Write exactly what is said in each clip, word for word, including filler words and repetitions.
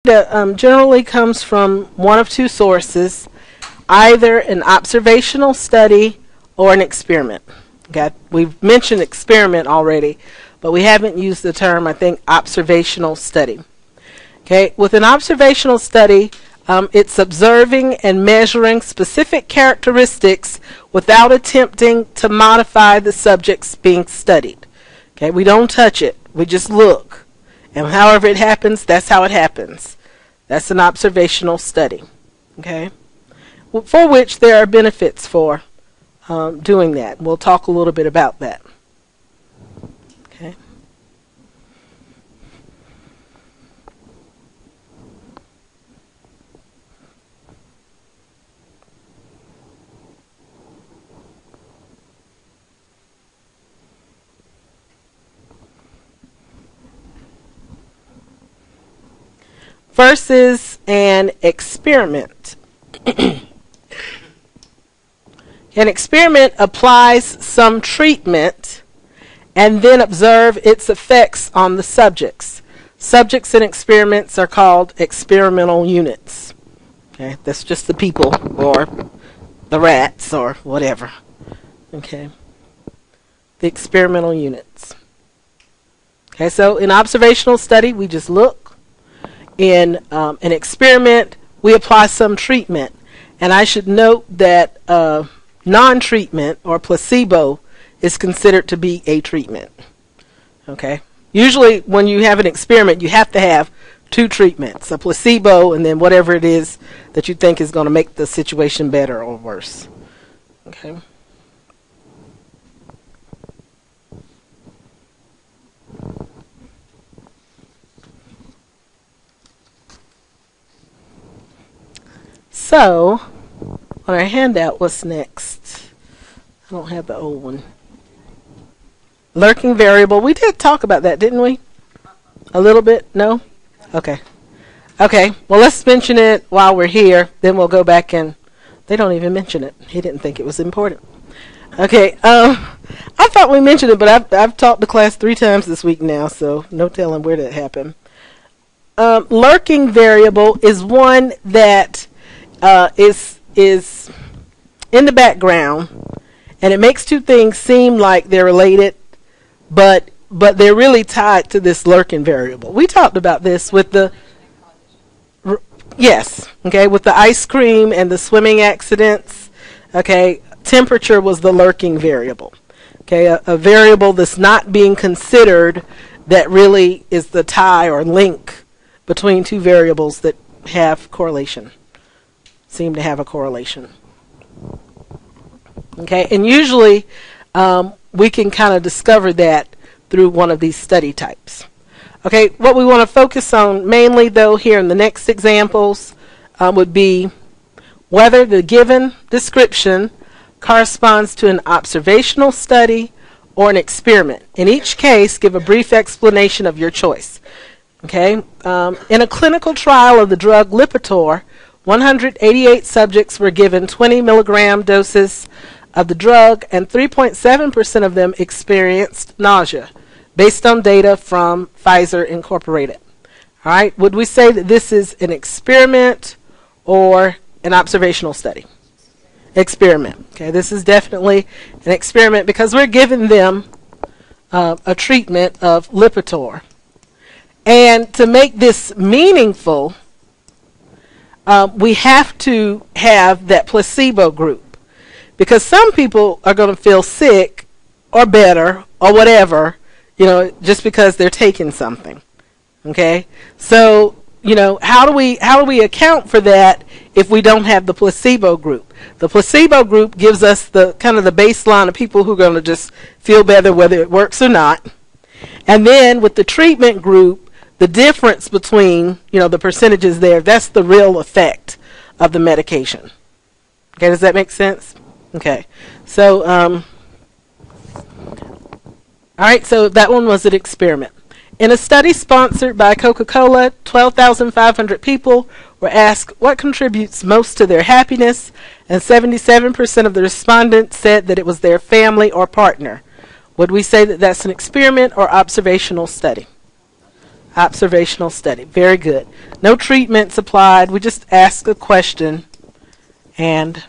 data um, generally comes from one of two sources, either an observational study or an experiment. Okay, we've mentioned experiment already, but we haven't used the term, I think, observational study. Okay, with an observational study, um, it's observing and measuring specific characteristics without attempting to modify the subjects being studied. Okay, we don't touch it, we just look. And however it happens, that's how it happens. That's an observational study. Okay, for which there are benefits for um, doing that. We'll talk a little bit about that. Okay. Versus an experiment. An experiment applies some treatment and then observe its effects on the subjects. Subjects in experiments are called experimental units. Okay, that's just the people or the rats or whatever. Okay, the experimental units. Okay, so in observational study, we just look. In um, an experiment, we apply some treatment. And I should note that uh, non-treatment or placebo is considered to be a treatment. Okay. Usually when you have an experiment, you have to have two treatments, a placebo and then whatever it is that you think is going to make the situation better or worse. Okay. So, on our handout, what's next? I don't have the old one. Lurking variable. We did talk about that, didn't we? A little bit? No? Okay. Okay. Well, let's mention it while we're here. Then we'll go back and... They don't even mention it. He didn't think it was important. Okay. Um, I thought we mentioned it, but I've, I've taught the class three times this week now, so no telling where that happened. Um, lurking variable is one that... Uh, is is in the background, and it makes two things seem like they're related, but but they're really tied to this lurking variable. We talked about this with the r yes, okay, with the ice cream and the swimming accidents. Okay, temperature was the lurking variable. Okay, a, a variable that's not being considered that really is the tie or link between two variables that have correlation. Seem to have a correlation. Okay, and usually um, we can kind of discover that through one of these study types. Okay, what we want to focus on mainly though here in the next examples uh, would be whether the given description corresponds to an observational study or an experiment. In each case, give a brief explanation of your choice. Okay, um, in a clinical trial of the drug Lipitor, one hundred eighty-eight subjects were given twenty milligram doses of the drug, and three point seven percent of them experienced nausea, based on data from Pfizer Incorporated. All right, would we say that this is an experiment or an observational study? Experiment. Okay, this is definitely an experiment because we're giving them uh, a treatment of Lipitor. And to make this meaningful, Um, we have to have that placebo group, because some people are going to feel sick or better or whatever, you know, just because they're taking something. Okay, so you know, how do we how do we account for that if we don't have the placebo group? The placebo group gives us the kind of the baseline of people who are going to just feel better whether it works or not, and then with the treatment group, the difference between, you know, the percentages there, that's the real effect of the medication. Okay, does that make sense? Okay, so, um, all right, so that one was an experiment. In a study sponsored by Coca-Cola, twelve thousand five hundred people were asked what contributes most to their happiness, and seventy-seven percent of the respondents said that it was their family or partner. Would we say that that's an experiment or observational study? Observational study. Very good. No treatments applied. We just ask a question and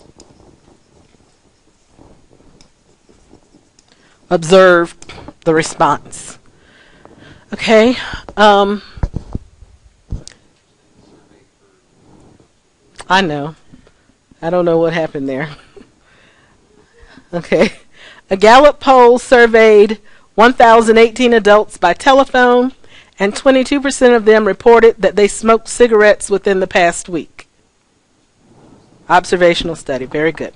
observe the response. Okay. Um, I know. I don't know what happened there. Okay. A Gallup poll surveyed one thousand eighteen adults by telephone, and twenty-two percent of them reported that they smoked cigarettes within the past week. Observational study. Very good.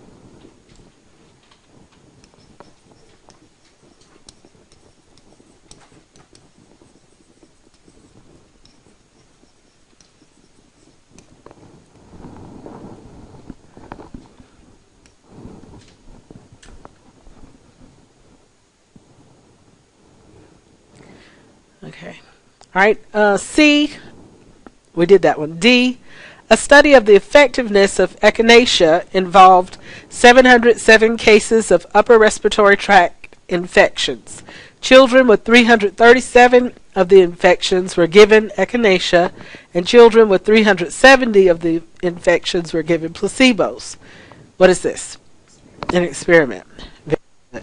Okay. All right. Uh, C, we did that one. D, a study of the effectiveness of echinacea involved seven hundred seven cases of upper respiratory tract infections. Children with three hundred thirty-seven of the infections were given echinacea, and children with three hundred seventy of the infections were given placebos. What is this? An experiment. Very good.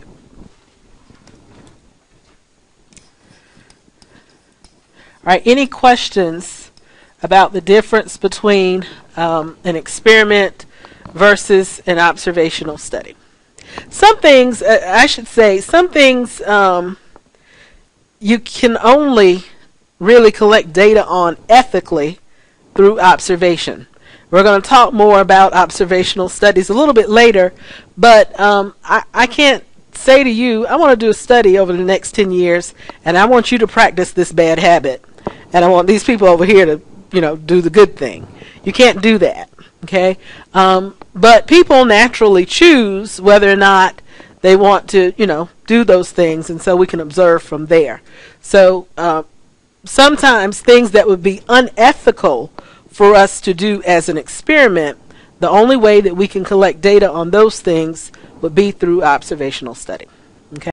All right, any questions about the difference between um, an experiment versus an observational study? Some things, uh, I should say, some things um, you can only really collect data on ethically through observation. We're going to talk more about observational studies a little bit later, but um, I, I can't say to you, I want to do a study over the next ten years, and I want you to practice this bad habit. And I want these people over here to, you know, do the good thing. You can't do that, okay? Um, but people naturally choose whether or not they want to, you know, do those things, and so we can observe from there. So uh, sometimes things that would be unethical for us to do as an experiment, the only way that we can collect data on those things would be through observational study.